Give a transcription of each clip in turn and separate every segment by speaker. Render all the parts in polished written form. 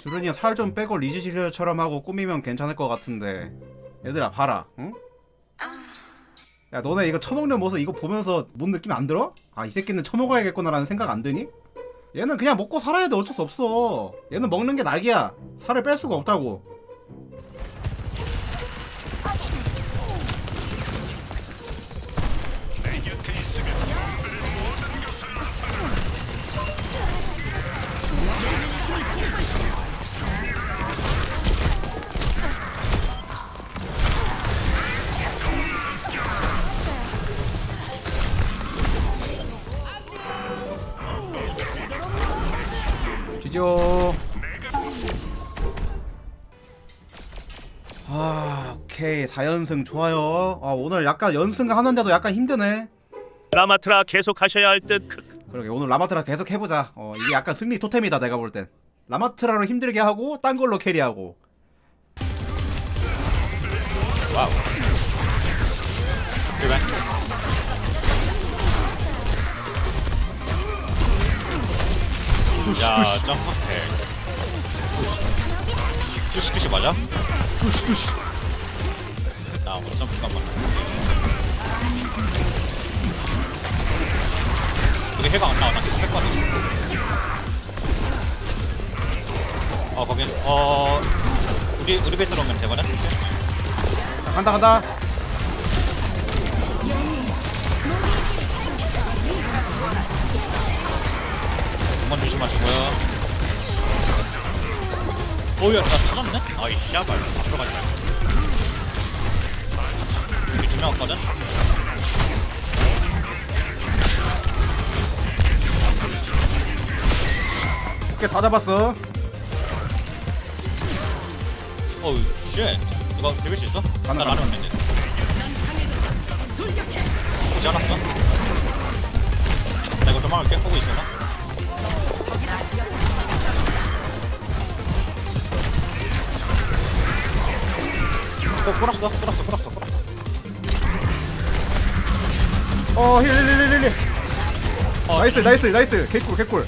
Speaker 1: 주른이 살 좀 빼고 리즈시저처럼 하고 꾸미면 괜찮을 것 같은데. 얘들아 봐라, 응? 야 너네 이거 처먹는 모습 이거 보면서 뭔 느낌 안 들어? 아 이 새끼는 처먹어야겠구나라는 생각 안 드니? 얘는 그냥 먹고 살아야 돼. 어쩔 수 없어. 얘는 먹는 게 낙이야. 살을 뺄 수가 없다고. 지죠. 아 오케이 4연승 좋아요. 아 오늘 약간 연승 하는데도 약간 힘드네.
Speaker 2: 라마트라 계속 하셔야 할 듯.
Speaker 1: 그러게 오늘 라마트라 계속 해보자. 이게 약간 승리 토템이다 내가 볼 땐. 라마트라로 힘들게 하고 딴 걸로 캐리하고.
Speaker 3: 와우. 그래. 야, 점프해. 푸시 맞아?
Speaker 1: 푸시.
Speaker 3: 나 오늘 점프 잠깐만. 우리 해가 안 나와. 나 계속 했거든. 거긴 우리 베이스로 오면 되거든.
Speaker 1: 간다.
Speaker 3: 한번 조심하시고요. 오야 나 터졌네? 아이 씨발 앞으로 가지 말고. 여기 2명 왔거든?
Speaker 1: 오케이 다 잡았어.
Speaker 3: 어우 쉣 이거 비빌 수 있어? 나
Speaker 1: 가능.
Speaker 3: 라면 없는데 오지 않았어? 나 이거 도망갈게. 보고 있어 나? 꼬랐어.
Speaker 1: 힐. 나이스. 개꿀.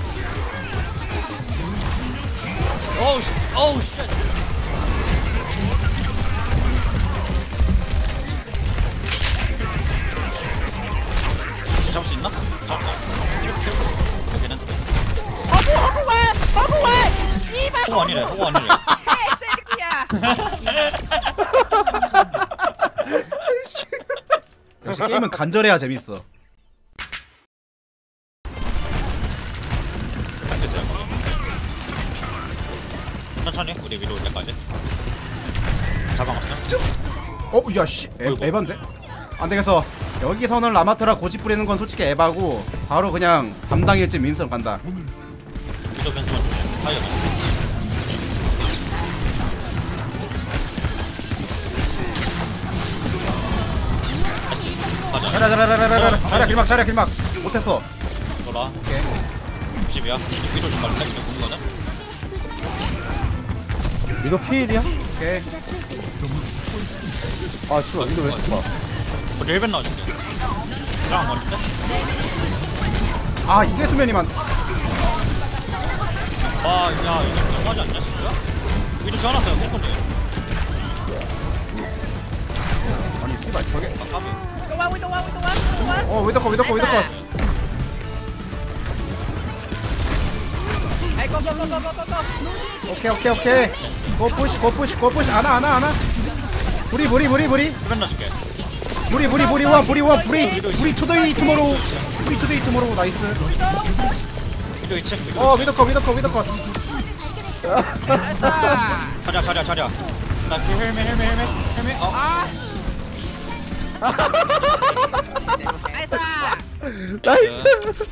Speaker 3: 어우 쉣. 잡을 수 있나? 잡았다. 여기는
Speaker 4: 허브 왜? 씨발.
Speaker 3: 호구 아니래.
Speaker 4: 새끼야.
Speaker 1: 역시 게임은 간절해야 재밌어.
Speaker 3: 천천히 우리 위로 올 때까지 잡아먹었어.
Speaker 1: 야씨 에반데? 안되겠어. 여기서는 라마트라 고집 부리는 건 솔직히 에바고 바로 그냥 담당 일진 민선 간다.
Speaker 3: 위로 변수만 주면 타이어 가자.
Speaker 1: 자리야 길막 못했어.
Speaker 3: 돌아.
Speaker 1: 오케이.
Speaker 3: 90이야. 위로 좀 갈래? 위로 보는 거는?
Speaker 5: 이거 피일이야?
Speaker 1: 오케이.
Speaker 5: 아 씨발 이거 왜 죽어?
Speaker 3: 우리 1벤 나와줄게. 짱 멀린데?
Speaker 1: 아 이게 수면이만.
Speaker 3: 야 이거 너무하지 않냐 진짜? 위로 지어놨어요. 힐콘데.
Speaker 1: 아니 씨발 저게.
Speaker 3: 까비.
Speaker 4: 위도와.
Speaker 1: 위더커.
Speaker 4: 아이고.
Speaker 1: 오케이. 고푸시. 안아. 부리.
Speaker 3: 1벤 넣어줄게.
Speaker 1: 부리 투데이 투모로우 나이스.
Speaker 3: 위로 2층.
Speaker 1: 위더커.
Speaker 3: 자리야. 나 헬멧.
Speaker 4: 나이스.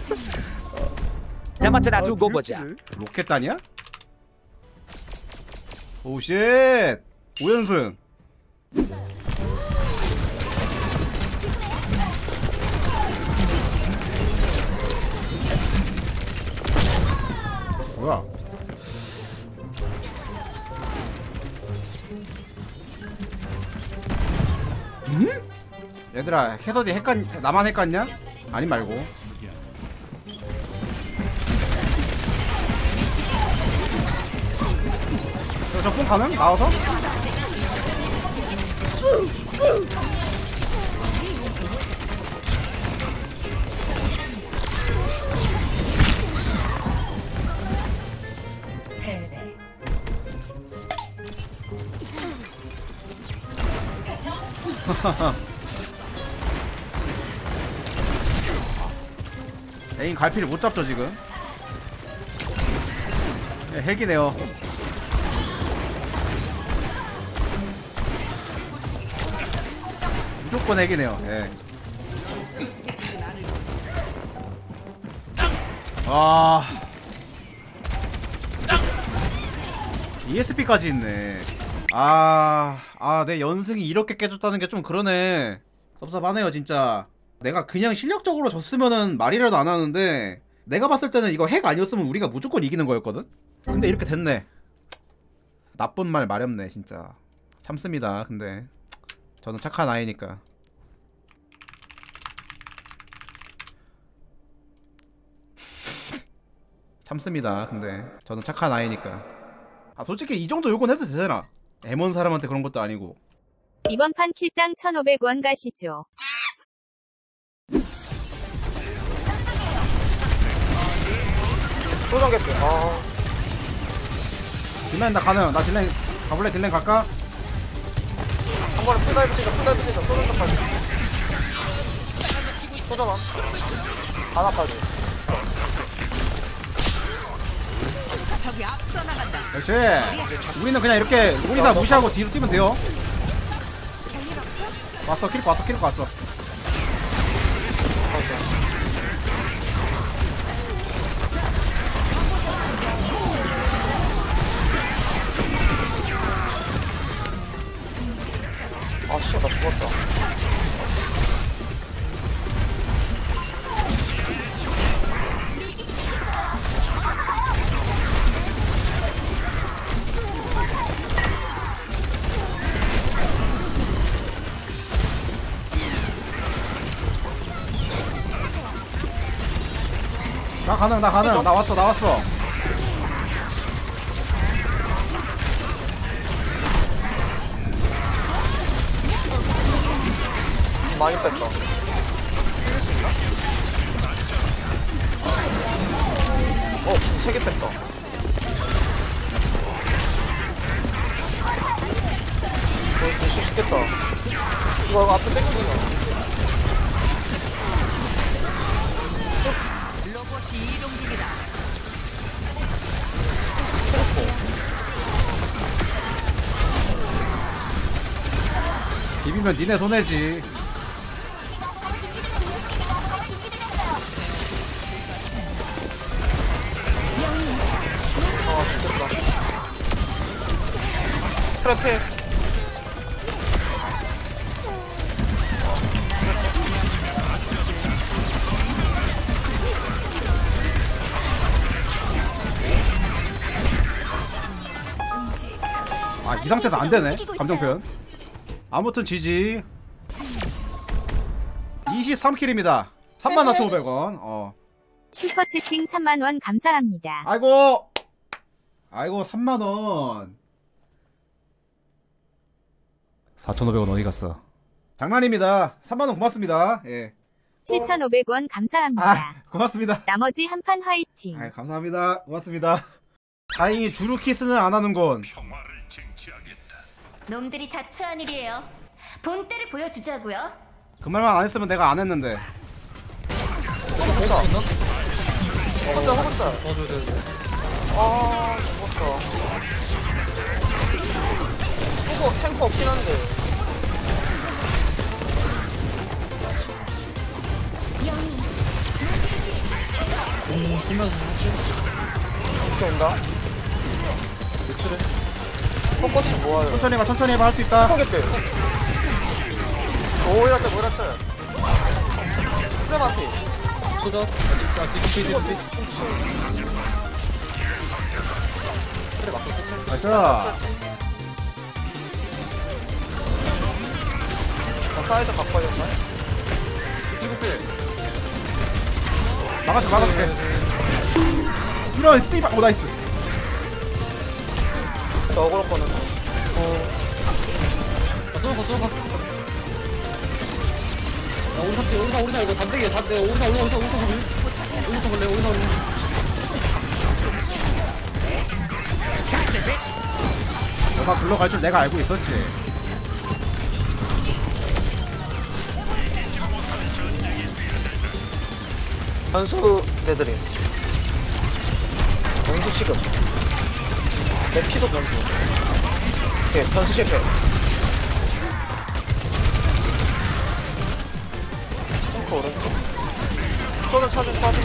Speaker 6: 라마트라 두고 보자.
Speaker 1: 로켓단이야? 오쉣 5연승. 뭐야? 얘들아 캐서디 나만 헷갈냐? 아니 말고. 저뽕 가능? 나와서? 에임 갈피를 못 잡죠 지금. 예, 핵이네요. 무조건 핵이네요. 예. 아, ESP까지 있네. 내 연승이 이렇게 깨졌다는 게 좀 그러네. 섭섭하네요 진짜. 내가 그냥 실력적으로 졌으면은 말이라도 안 하는데, 내가 봤을 때는 이거 핵 아니었으면 우리가 무조건 이기는 거였거든? 근데 이렇게 됐네. 나쁜 말 마렵네 진짜. 참습니다. 근데 저는 착한 아이니까. 참습니다. 근데 저는 착한 아이니까. 솔직히 이 정도 요건 해도 되잖아. 애먼 사람한테 그런 것도 아니고.
Speaker 6: 이번 판 킬당 1,500원 가시죠.
Speaker 5: 또 당겼대.
Speaker 1: 딜라인 나 가능. 나 딜라인 가볼래? 딜라인 갈까?
Speaker 5: 한 번에 풀다이브 치자. 또 당겼까지. 쏘잖아. 하나까지.
Speaker 1: 그렇지. 우리는 그냥 이렇게 우리사 무시하고 뒤로 뛰면 돼요. 왔어. 키리코 왔어.
Speaker 5: 씨, 나 죽었다.
Speaker 1: 나 가능. 나 왔어.
Speaker 5: 많이 뺐다. 세 개 뺐다. 진짜 쉽겠다. 이거 앞에 땡기잖아.
Speaker 4: 로봇이 이동 중이다.
Speaker 1: 비비면 니네 손해지.
Speaker 5: 죽겠다. 그렇대.
Speaker 1: 이 상태에서 안 되네. 감정 표현. 아무튼 지지. 23킬입니다. 34,500원.
Speaker 6: 슈퍼채팅 3만원 감사합니다.
Speaker 1: 아이고 3만원. 4,500원 어디 갔어? 장난입니다. 3만원 고맙습니다. 예.
Speaker 6: 7,500원 감사합니다.
Speaker 1: 고맙습니다.
Speaker 6: 나머지 한 판 화이팅.
Speaker 1: 감사합니다. 고맙습니다. 다행히 주루키스는 안 하는군.
Speaker 7: 놈들이 자초한 일이에요. 본때를 보여주자고요.
Speaker 1: 그 말만 안 했으면 내가 안 했는데.
Speaker 5: 혼자.
Speaker 3: 도와줘야 되는데.
Speaker 5: 죽었다. 탱커 없긴 한데.
Speaker 3: 쓰면서
Speaker 5: 이렇게 온다.
Speaker 3: 매출해.
Speaker 5: 포커스 모아요.
Speaker 1: 천천히 해봐. 할 수 있다.
Speaker 5: 포겠대. 오이라짜. 프레마피.
Speaker 3: 쏘자. 디디.
Speaker 1: 나이스.
Speaker 5: 사이드 바꿔줬나?
Speaker 1: 막아줄게. 이런 씨발. 나이스.
Speaker 5: 저 어그로 거는
Speaker 3: 쏘가. 야, 오리사 이거 단대기야, 단대. 오리사 걸래.
Speaker 1: 너가 불러갈 줄 내가 알고 있었지.
Speaker 5: 변수 내드림. 변수 시급. 내 피도 변수. 오케이, 변수 실패. 탱크 오른쪽. 손을 찾은 빠지.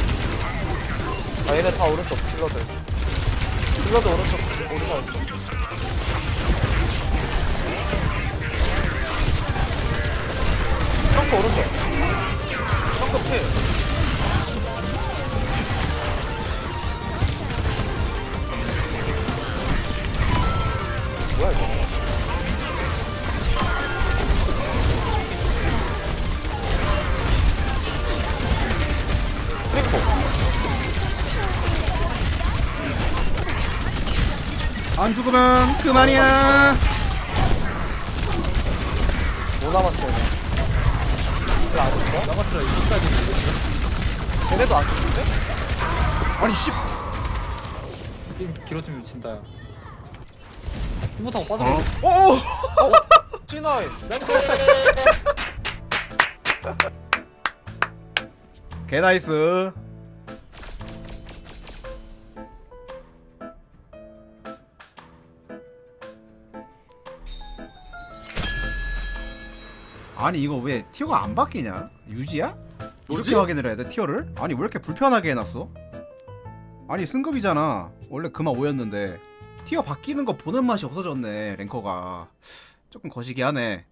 Speaker 5: 아, 얘네 다 오른쪽, 딜러들. 딜러도 오른쪽, 오리사 오른쪽. 탱크 오른쪽. 탱크 필. 뭐야 이거? 트리코.
Speaker 1: 안 죽으면 그만이야.
Speaker 5: 뭐 남았어요? 왜안 죽어?
Speaker 3: 남았더라, 이거까지.
Speaker 5: 걔네도 안 죽는데?
Speaker 1: 아니 씨.
Speaker 3: 게임 길어지면 진다, 야. 이거 타고 빠져.
Speaker 1: 오.
Speaker 5: C9
Speaker 1: 개 나이스. 아니 이거 왜 티어가 안 바뀌냐? 유지야? 이렇게 확인을 해야 돼 티어를? 아니 왜 이렇게 불편하게 해놨어? 아니 승급이잖아. 원래 그만 5였는데 티어 바뀌는 거 보는 맛이 없어졌네. 랭커가 조금 거시기하네.